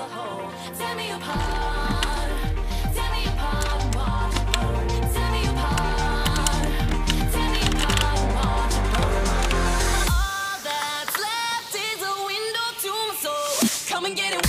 Tear me apart, tear me apart, watch it burn. Tear me apart, tear me apart, watch it burn. All that's left is a window to my soul. Come and get it.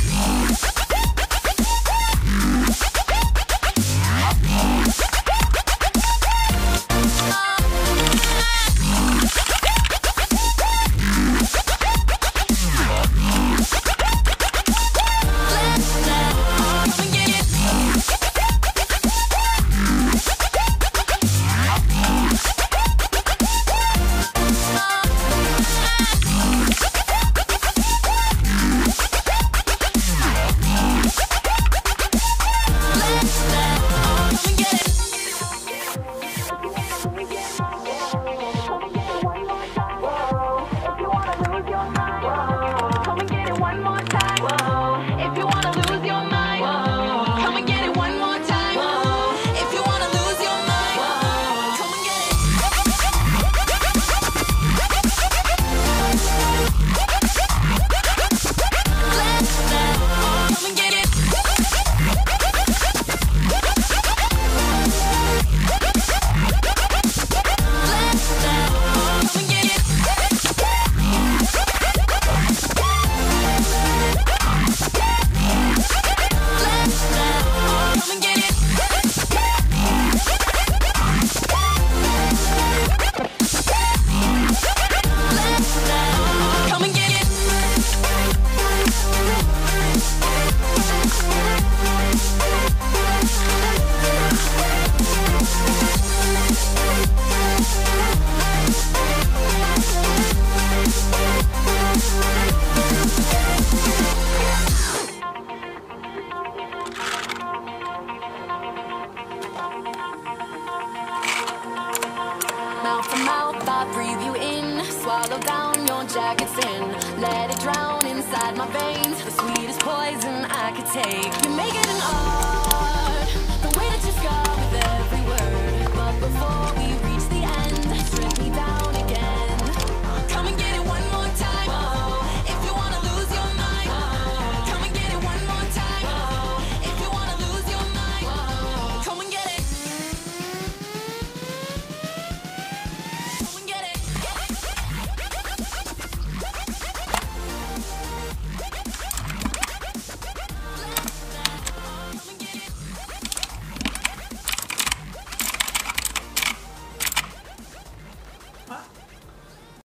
Mouth to mouth, I breathe you in. Swallow down your jacket's in. Let it drown inside my veins. The sweetest poison I could take. You make it an art.